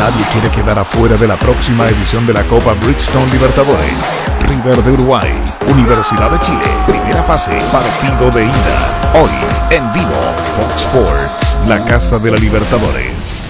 Nadie quiere quedar afuera de la próxima edición de la Copa Bridgestone Libertadores. River de Uruguay, Universidad de Chile, primera fase, partido de ida. Hoy, en vivo, Fox Sports, la casa de la Libertadores.